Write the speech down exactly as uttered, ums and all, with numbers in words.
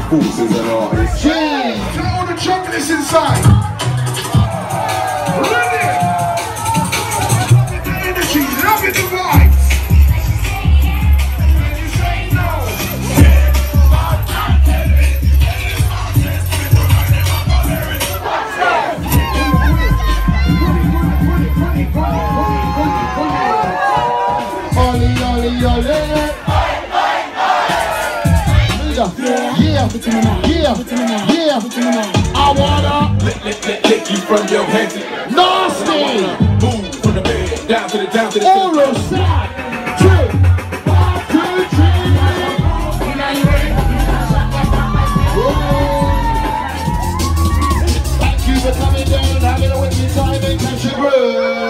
forces and artists. Cheers! Got all the chocolates inside. Brilliant! Loving the energy, loving the vibes. Ollie, ollie, ollie. Yeah, yeah, yeah, I wanna lick, lick, lick, lick you from your head to nasty. Move from the bed down to the down to the oral side. Two, one, two, three. Thank you for coming down, having a wicked time in Country Road.